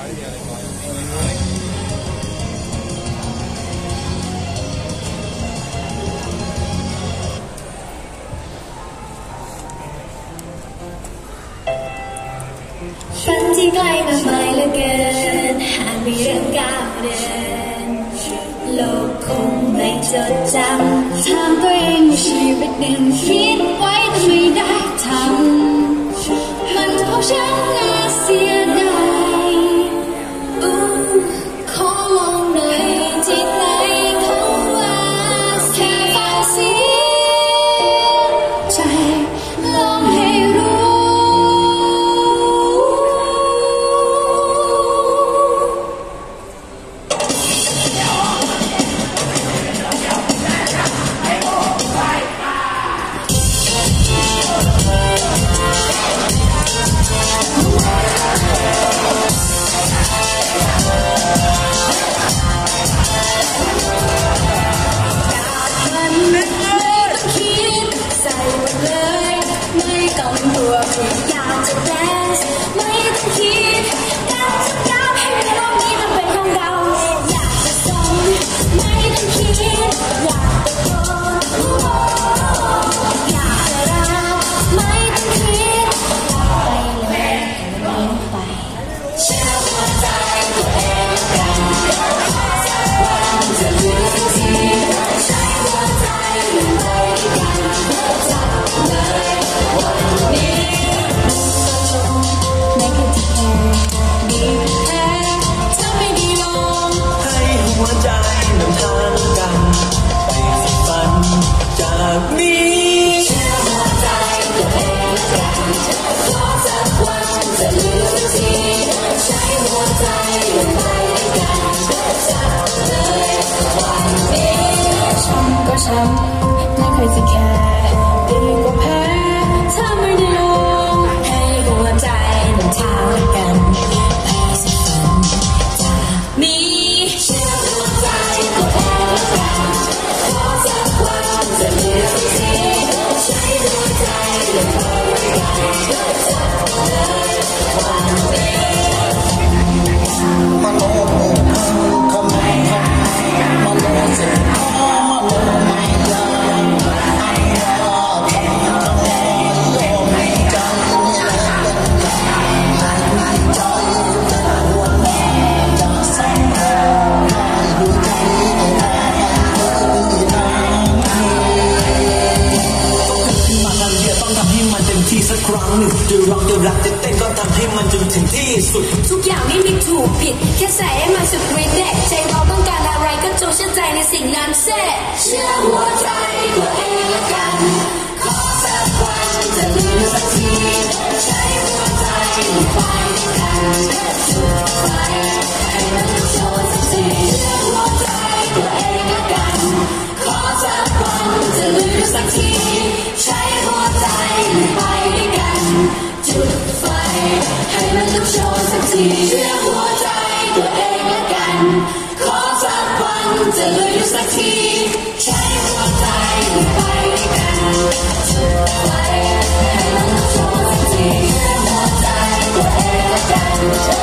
ฝันที่ใกล้มากมายเหลือเกินหากมีเรื่องก้าวเดินโลกคงไม่จดจำถามตัวเองว่าชีวิตหนึ่งคิดไว้แต่ไม่ได้ทำมันจะพบฉันน่าเสียดายขอลองหน่อยที่ไหนเขาว่าแค่ฟังเสียงใจลองให้รู้ตัวอยากจะแดนซ์ไม่ต้องคิดการจะก้าวให้โลกนี้มันเป็นของเราอยากจะส่งไม่ต้องคิดอยากตะโกนอยากจะรักไม่ต้องคิดไปเลยให้มันไปเชื่อหัวใจตัวเองกันสักวันจะลืมสักทีใช้หัวใจมันไปกันจับเลยวันนี้ไม่คิดจะแพ้ดีแพ้ถ้าไม่ดีลองให้หัวใจนำทางกันไปสู่ฝันจากนี้เชื่อหัวใจตัวเองกันขอสักวันจะลืมสักทีใช้หัวใจมันไปกันจับเลยวันนี้ช้ำก็ช้ำไม่เคยจะแค่ดีกว่าแพ้ถ้าไม่ได้ลองให้หัวใจนำทางกันไปสู่ฝันจากนี้เชื่อหัวใจตัวเองกันขอสักวันจะลืมสักทีใช้หัวใจมันไปกันจับเลยวันนี้มาโลกคำไม่ทำมาโลกเสร็จมาโลกไม่ยอมให้รอทำทั้งโลกไม่จำไม่ใจหัวแม่จะสั่งมาดูใจมาทำเดียวต้องทำให้มันเต็มที่สักครั้งหนึ่งจะร้องจะรักจะเต้นก็ทำให้มันจนถึงที่สุดทุกอย่างไม่มีถูกผิดแค่ใส่ให้มันสุดฤทธิ์เด็ดใจเราต้องการอะไรก็จงเชื่อใจในสิ่งนั้นเสียเชื่อหัวใจตัวเองละกันขอสักวันจะลืมสักทีใช้หัวใจไปกันจุดไฟให้มันโชว์สักทีเชื่อหัวใจตัวเองละกันขอสักวันจะลืมสักทีใช้หัวใจไปกันจุดไฟให้มันลุกโชว์สักทีเชื่อหัวใจตัวเองละกันขอสักวันจะลืมสักทีใช้หัวใจไปกันจุดไฟให้มันลุกโชว์สักทีเชื่อหัวใจตัวเองละกัน